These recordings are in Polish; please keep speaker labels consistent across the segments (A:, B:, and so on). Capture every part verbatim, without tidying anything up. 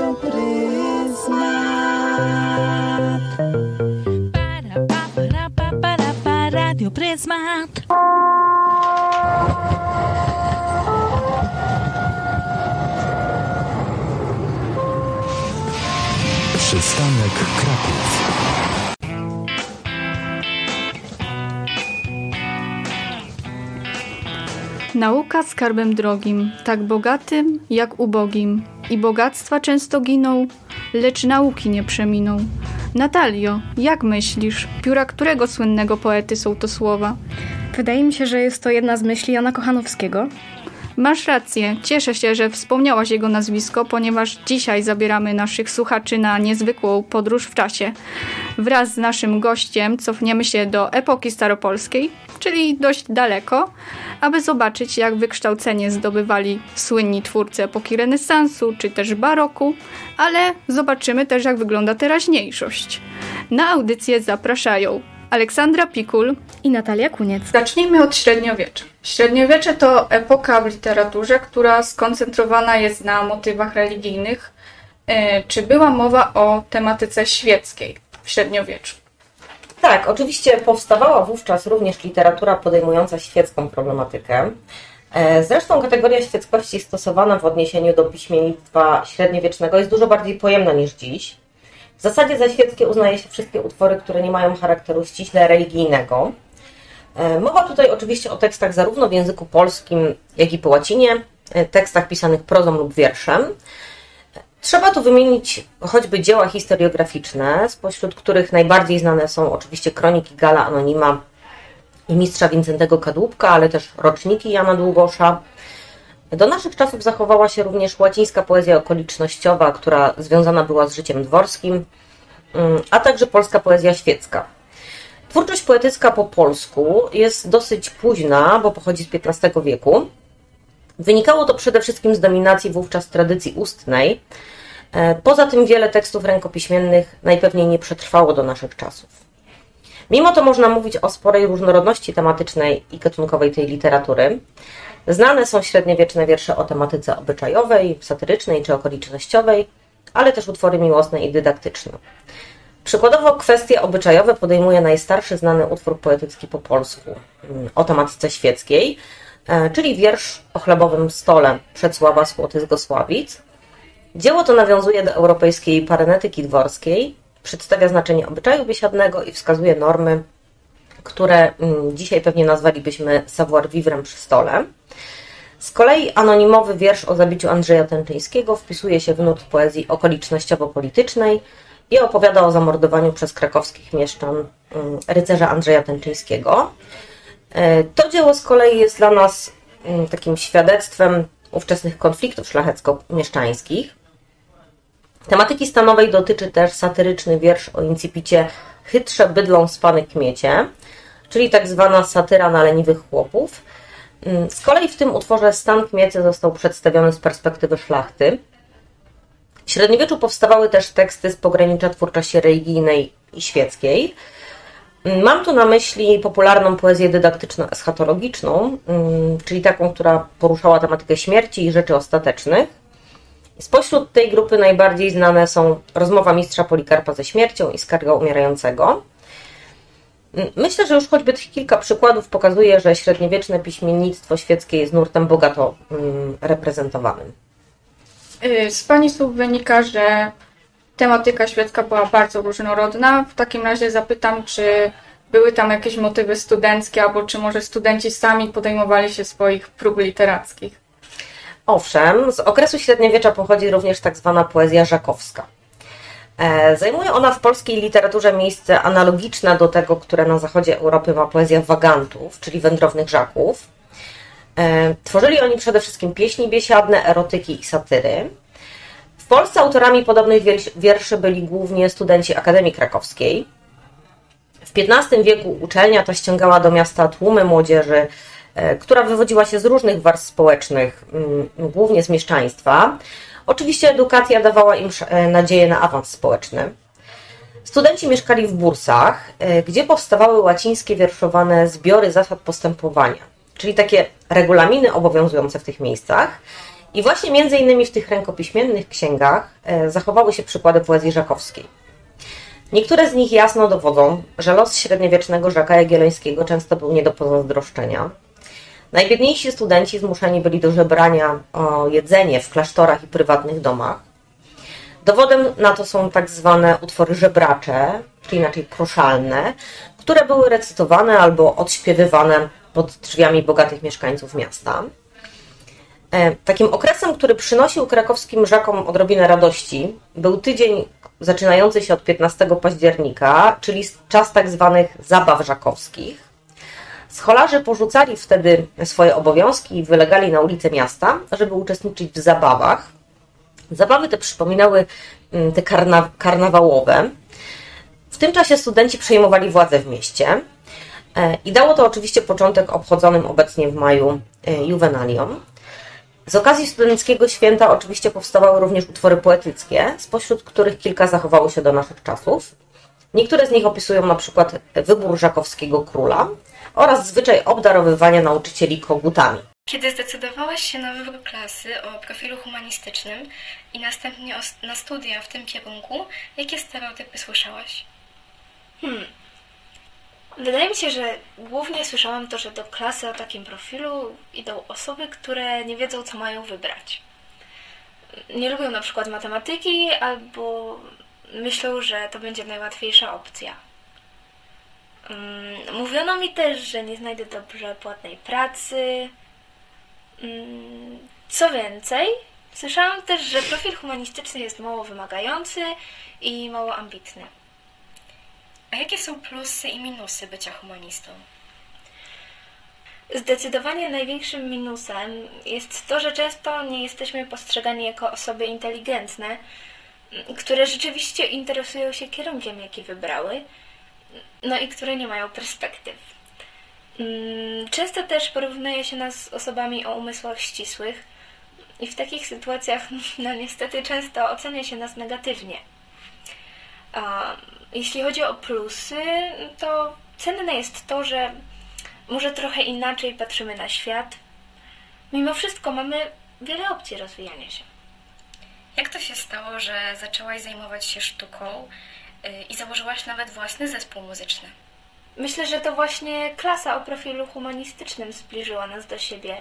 A: Radio Pryzmat.
B: Przystanek Kraków.
C: Nauka skarbem drogim, tak bogatym jak ubogim. I bogactwa często giną, lecz nauki nie przeminą. Natalio, jak myślisz, pióra którego słynnego poety są to słowa?
D: Wydaje mi się, że jest to jedna z myśli Jana Kochanowskiego.
C: Masz rację, cieszę się, że wspomniałaś jego nazwisko, ponieważ dzisiaj zabieramy naszych słuchaczy na niezwykłą podróż w czasie. Wraz z naszym gościem cofniemy się do epoki staropolskiej, czyli dość daleko, aby zobaczyć, jak wykształcenie zdobywali słynni twórcy epoki renesansu czy też baroku, ale zobaczymy też, jak wygląda teraźniejszość. Na audycję zapraszają Aleksandra Pikul
D: i Natalia Kuniec.
C: Zacznijmy od średniowiecza. Średniowiecze to epoka w literaturze, która skoncentrowana jest na motywach religijnych. Czy była mowa o tematyce świeckiej w średniowieczu?
E: Tak, oczywiście powstawała wówczas również literatura podejmująca świecką problematykę. Zresztą kategoria świeckości stosowana w odniesieniu do piśmiennictwa średniowiecznego jest dużo bardziej pojemna niż dziś. W zasadzie za świeckie uznaje się wszystkie utwory, które nie mają charakteru ściśle religijnego. Mowa tutaj oczywiście o tekstach zarówno w języku polskim, jak i po łacinie, tekstach pisanych prozą lub wierszem. Trzeba tu wymienić choćby dzieła historiograficzne, spośród których najbardziej znane są oczywiście kroniki Galla Anonima i mistrza Wincentego Kadłubka, ale też roczniki Jana Długosza. Do naszych czasów zachowała się również łacińska poezja okolicznościowa, która związana była z życiem dworskim, a także polska poezja świecka. Twórczość poetycka po polsku jest dosyć późna, bo pochodzi z piętnastego wieku. Wynikało to przede wszystkim z dominacji wówczas tradycji ustnej. Poza tym wiele tekstów rękopiśmiennych najpewniej nie przetrwało do naszych czasów. Mimo to można mówić o sporej różnorodności tematycznej i gatunkowej tej literatury. Znane są średniowieczne wiersze o tematyce obyczajowej, satyrycznej czy okolicznościowej, ale też utwory miłosne i dydaktyczne. Przykładowo kwestie obyczajowe podejmuje najstarszy znany utwór poetycki po polsku o tematyce świeckiej, czyli wiersz o chlebowym stole Przecława Słoty z Gosławic. Dzieło to nawiązuje do europejskiej parenetyki dworskiej, przedstawia znaczenie obyczaju biesiadnego i wskazuje normy, które dzisiaj pewnie nazwalibyśmy savoir-vivre przy stole. Z kolei anonimowy wiersz o zabiciu Andrzeja Tęczyńskiego wpisuje się w nurt poezji okolicznościowo-politycznej i opowiada o zamordowaniu przez krakowskich mieszczan rycerza Andrzeja Tęczyńskiego. To dzieło z kolei jest dla nas takim świadectwem ówczesnych konfliktów szlachecko-mieszczańskich. Tematyki stanowej dotyczy też satyryczny wiersz o incipicie Chytrze bydlą spany kmiecie, czyli tak zwana satyra na leniwych chłopów. Z kolei w tym utworze stan kmiecy został przedstawiony z perspektywy szlachty. W średniowieczu powstawały też teksty z pogranicza twórczości religijnej i świeckiej. Mam tu na myśli popularną poezję dydaktyczno-eschatologiczną, czyli taką, która poruszała tematykę śmierci i rzeczy ostatecznych. Spośród tej grupy najbardziej znane są Rozmowa mistrza Polikarpa ze śmiercią i Skarga umierającego. Myślę, że już choćby tych kilka przykładów pokazuje, że średniowieczne piśmiennictwo świeckie jest nurtem bogato reprezentowanym.
C: Z Pani słów wynika, że tematyka świecka była bardzo różnorodna. W takim razie zapytam, czy były tam jakieś motywy studenckie, albo czy może studenci sami podejmowali się swoich prób literackich?
E: Owszem, z okresu średniowiecza pochodzi również tak zwana poezja żakowska. Zajmuje ona w polskiej literaturze miejsce analogiczne do tego, które na zachodzie Europy ma poezja wagantów, czyli wędrownych żaków. Tworzyli oni przede wszystkim pieśni biesiadne, erotyki i satyry. W Polsce autorami podobnych wierszy byli głównie studenci Akademii Krakowskiej. W piętnastym wieku uczelnia ta ściągała do miasta tłumy młodzieży, która wywodziła się z różnych warstw społecznych, głównie z mieszczaństwa. Oczywiście edukacja dawała im nadzieję na awans społeczny. Studenci mieszkali w bursach, gdzie powstawały łacińskie wierszowane zbiory zasad postępowania, czyli takie regulaminy obowiązujące w tych miejscach. I właśnie między innymi w tych rękopiśmiennych księgach zachowały się przykłady poezji żakowskiej. Niektóre z nich jasno dowodzą, że los średniowiecznego Żaka Jagiellońskiego często był nie do pozazdroszczenia. Najbiedniejsi studenci zmuszeni byli do żebrania o jedzenie w klasztorach i prywatnych domach. Dowodem na to są tak zwane utwory żebracze, czy inaczej proszalne, które były recytowane albo odśpiewywane pod drzwiami bogatych mieszkańców miasta. Takim okresem, który przynosił krakowskim Żakom odrobinę radości, był tydzień zaczynający się od piętnastego października, czyli czas tak zwanych zabaw żakowskich. Scholarze porzucali wtedy swoje obowiązki i wylegali na ulice miasta, żeby uczestniczyć w zabawach. Zabawy te przypominały te karna- karnawałowe. W tym czasie studenci przejmowali władzę w mieście i dało to oczywiście początek obchodzonym obecnie w maju juwenaliom. Z okazji studenckiego święta oczywiście powstawały również utwory poetyckie, spośród których kilka zachowało się do naszych czasów. Niektóre z nich opisują na przykład wybór żakowskiego króla oraz zwyczaj obdarowywania nauczycieli kogutami.
D: Kiedy zdecydowałaś się na wybór klasy o profilu humanistycznym i następnie na studia w tym kierunku, jakie stereotypy słyszałaś?
F: Hmm. Wydaje mi się, że głównie słyszałam to, że do klasy o takim profilu idą osoby, które nie wiedzą, co mają wybrać. Nie lubią na przykład matematyki albo myślą, że to będzie najłatwiejsza opcja. Um, mówiono mi też, że nie znajdę dobrze płatnej pracy. Um, co więcej, słyszałam też, że profil humanistyczny jest mało wymagający i mało ambitny.
D: A jakie są plusy i minusy bycia humanistą?
F: Zdecydowanie największym minusem jest to, że często nie jesteśmy postrzegani jako osoby inteligentne, które rzeczywiście interesują się kierunkiem, jaki wybrały, no i które nie mają perspektyw. Często też porównuje się nas z osobami o umysłach ścisłych i w takich sytuacjach, no niestety, często ocenia się nas negatywnie. A jeśli chodzi o plusy, to cenne jest to, że może trochę inaczej patrzymy na świat. Mimo wszystko mamy wiele opcji rozwijania się.
D: Jak to się stało, że zaczęłaś zajmować się sztuką i założyłaś nawet własny zespół muzyczny?
F: Myślę, że to właśnie klasa o profilu humanistycznym zbliżyła nas do siebie.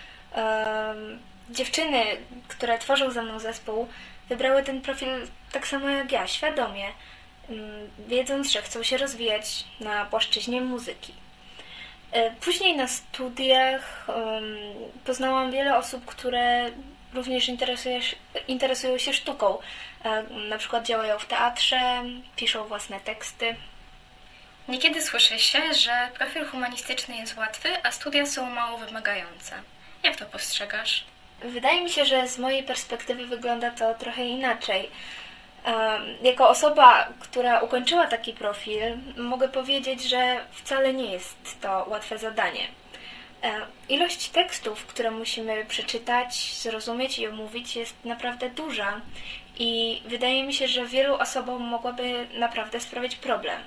F: Dziewczyny, które tworzą ze mną zespół, wybrały ten profil tak samo jak ja, świadomie, wiedząc, że chcą się rozwijać na płaszczyźnie muzyki. Później na studiach poznałam wiele osób, które również interesują się sztuką. Na przykład działają w teatrze, piszą własne teksty.
D: Niekiedy słyszy się, że profil humanistyczny jest łatwy, a studia są mało wymagające. Jak to postrzegasz?
F: Wydaje mi się, że z mojej perspektywy wygląda to trochę inaczej. Jako osoba, która ukończyła taki profil, mogę powiedzieć, że wcale nie jest to łatwe zadanie. Ilość tekstów, które musimy przeczytać, zrozumieć i omówić, jest naprawdę duża i wydaje mi się, że wielu osobom mogłaby naprawdę sprawić problem.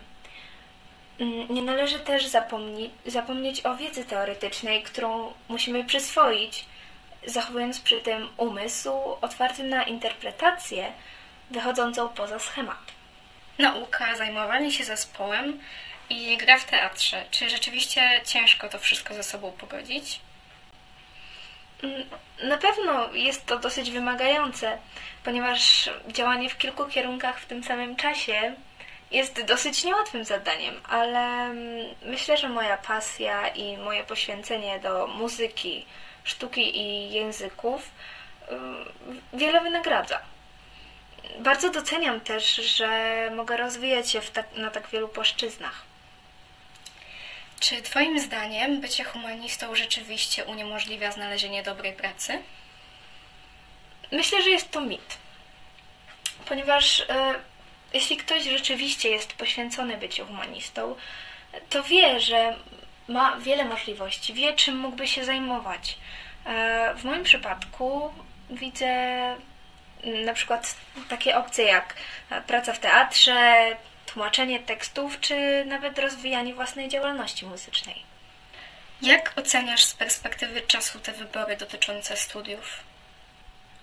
F: Nie należy też zapomni- zapomnieć o wiedzy teoretycznej, którą musimy przyswoić, zachowując przy tym umysł otwarty na interpretację, wychodzącą poza schemat.
D: Nauka, zajmowanie się zespołem i gra w teatrze. Czy rzeczywiście ciężko to wszystko ze sobą pogodzić?
F: Na pewno jest to dosyć wymagające, ponieważ działanie w kilku kierunkach w tym samym czasie jest dosyć niełatwym zadaniem, ale myślę, że moja pasja i moje poświęcenie do muzyki, sztuki i języków wiele wynagradza. Bardzo doceniam też, że mogę rozwijać się w tak, na tak wielu płaszczyznach.
D: Czy Twoim zdaniem bycie humanistą rzeczywiście uniemożliwia znalezienie dobrej pracy?
F: Myślę, że jest to mit, ponieważ e, jeśli ktoś rzeczywiście jest poświęcony byciu humanistą, to wie, że ma wiele możliwości, wie, czym mógłby się zajmować. E, w moim przypadku widzę na przykład takie opcje jak praca w teatrze, tłumaczenie tekstów, czy nawet rozwijanie własnej działalności muzycznej.
D: Jak oceniasz z perspektywy czasu te wybory dotyczące studiów?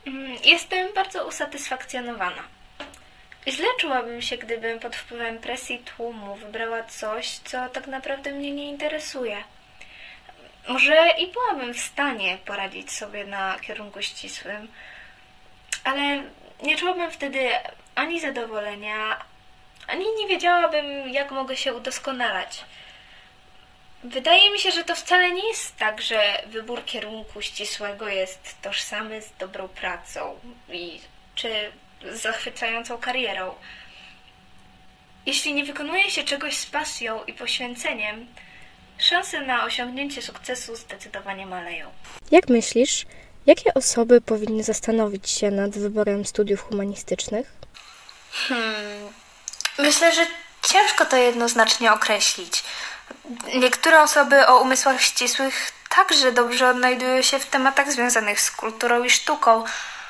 F: Jestem bardzo usatysfakcjonowana. Źle czułabym się, gdybym pod wpływem presji tłumu wybrała coś, co tak naprawdę mnie nie interesuje. Może i byłabym w stanie poradzić sobie na kierunku ścisłym, ale nie czułabym wtedy ani zadowolenia, ani nie wiedziałabym, jak mogę się udoskonalać. Wydaje mi się, że to wcale nie jest tak, że wybór kierunku ścisłego jest tożsamy z dobrą pracą i czy z zachwycającą karierą. Jeśli nie wykonuje się czegoś z pasją i poświęceniem, szanse na osiągnięcie sukcesu zdecydowanie maleją.
G: Jak myślisz, jakie osoby powinny zastanowić się nad wyborem studiów humanistycznych?
F: Hmm. Myślę, że ciężko to jednoznacznie określić. Niektóre osoby o umysłach ścisłych także dobrze odnajdują się w tematach związanych z kulturą i sztuką.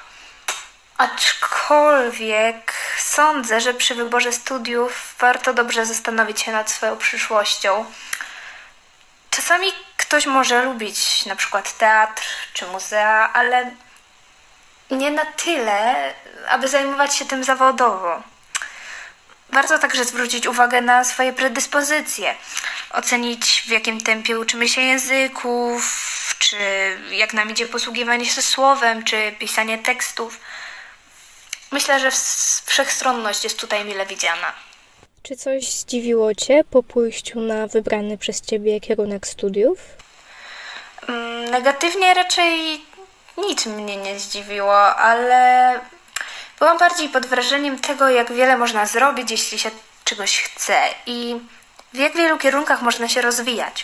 F: Aczkolwiek sądzę, że przy wyborze studiów warto dobrze zastanowić się nad swoją przyszłością. Czasami ktoś może lubić na przykład teatr czy muzea, ale nie na tyle, aby zajmować się tym zawodowo. Warto także zwrócić uwagę na swoje predyspozycje, ocenić w jakim tempie uczymy się języków, czy jak nam idzie posługiwanie się słowem, czy pisanie tekstów. Myślę, że wszechstronność jest tutaj mile widziana.
G: Czy coś zdziwiło Cię po pójściu na wybrany przez Ciebie kierunek studiów?
F: Negatywnie raczej nic mnie nie zdziwiło, ale byłam bardziej pod wrażeniem tego, jak wiele można zrobić, jeśli się czegoś chce i w jak wielu kierunkach można się rozwijać.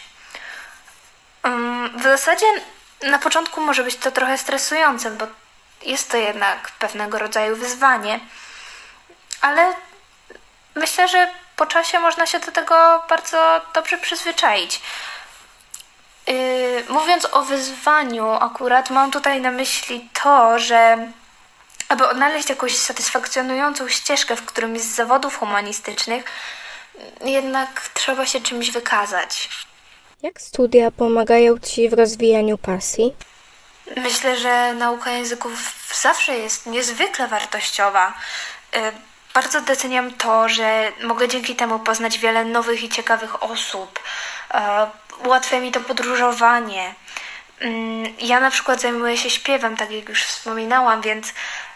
F: W zasadzie na początku może być to trochę stresujące, bo jest to jednak pewnego rodzaju wyzwanie, ale myślę, że po czasie można się do tego bardzo dobrze przyzwyczaić. Yy, mówiąc o wyzwaniu akurat, mam tutaj na myśli to, że aby odnaleźć jakąś satysfakcjonującą ścieżkę w którymś z zawodów humanistycznych, jednak trzeba się czymś wykazać.
G: Jak studia pomagają Ci w rozwijaniu pasji?
F: Myślę, że nauka języków zawsze jest niezwykle wartościowa. Bardzo doceniam to, że mogę dzięki temu poznać wiele nowych i ciekawych osób. Ułatwia mi to podróżowanie. Ja na przykład zajmuję się śpiewem, tak jak już wspominałam, więc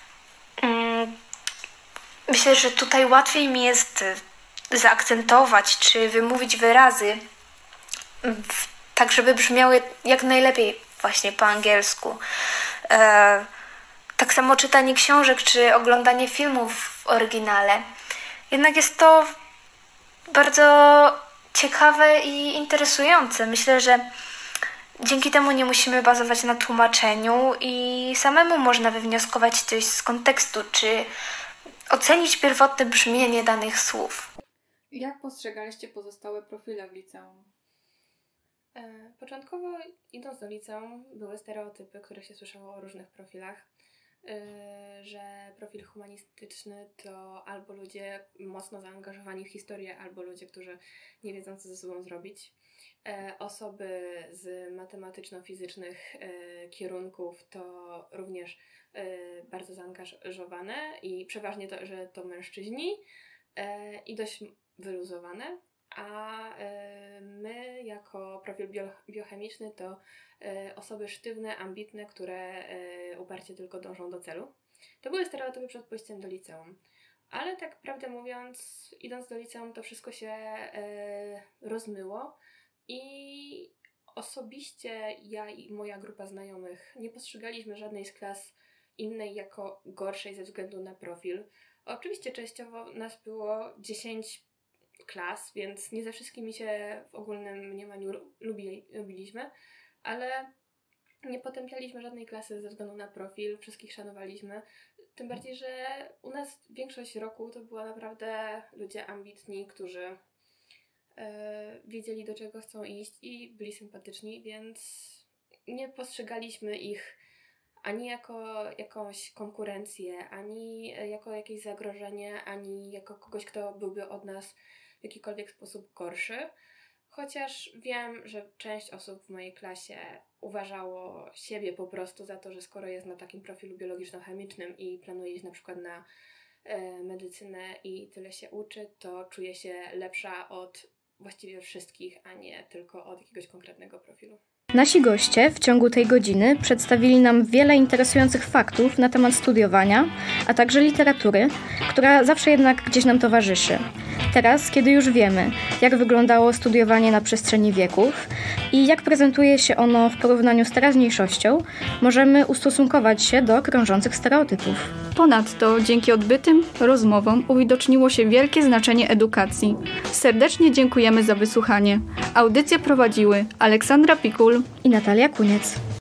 F: myślę, że tutaj łatwiej mi jest zaakcentować czy wymówić wyrazy, tak żeby brzmiały jak najlepiej właśnie po angielsku. E, tak samo czytanie książek czy oglądanie filmów w oryginale. Jednak jest to bardzo ciekawe i interesujące. Myślę, że dzięki temu nie musimy bazować na tłumaczeniu i samemu można wywnioskować coś z kontekstu, czy ocenić pierwotne brzmienie danych słów.
C: Jak postrzegaliście pozostałe profile w liceum?
H: E, początkowo idąc do liceum były stereotypy, które się słyszało o różnych profilach, e, że profil humanistyczny to albo ludzie mocno zaangażowani w historię, albo ludzie, którzy nie wiedzą, co ze sobą zrobić. E, osoby z matematyczno-fizycznych e, kierunków to również e, bardzo zaangażowane i przeważnie to, że to mężczyźni e, i dość wyluzowane. A my jako profil bio, biochemiczny to osoby sztywne, ambitne, które uparcie tylko dążą do celu. To były stereotypy przed pójściem do liceum. Ale tak prawdę mówiąc, idąc do liceum, to wszystko się rozmyło i osobiście ja i moja grupa znajomych nie postrzegaliśmy żadnej z klas innej jako gorszej ze względu na profil. Oczywiście częściowo nas było dziesięć klas, więc nie ze wszystkimi się w ogólnym mniemaniu lubi, lubiliśmy, ale nie potępialiśmy żadnej klasy ze względu na profil, wszystkich szanowaliśmy, tym bardziej, że u nas większość roku to była naprawdę ludzie ambitni, którzy e, wiedzieli, do czego chcą iść i byli sympatyczni, więc nie postrzegaliśmy ich ani jako jakąś konkurencję, ani jako jakieś zagrożenie, ani jako kogoś, kto byłby od nas w jakikolwiek sposób gorszy. Chociaż wiem, że część osób w mojej klasie uważało siebie po prostu za to, że skoro jest na takim profilu biologiczno-chemicznym i planuje iść na przykład na e, medycynę i tyle się uczy, to czuje się lepsza od właściwie wszystkich, a nie tylko od jakiegoś konkretnego profilu.
G: Nasi goście w ciągu tej godziny przedstawili nam wiele interesujących faktów na temat studiowania, a także literatury, która zawsze jednak gdzieś nam towarzyszy. Teraz, kiedy już wiemy, jak wyglądało studiowanie na przestrzeni wieków i jak prezentuje się ono w porównaniu z teraźniejszością, możemy ustosunkować się do krążących stereotypów.
C: Ponadto dzięki odbytym rozmowom uwidoczniło się wielkie znaczenie edukacji. Serdecznie dziękujemy za wysłuchanie. Audycję prowadziły Aleksandra Pikul
G: i Natalia Kuniec.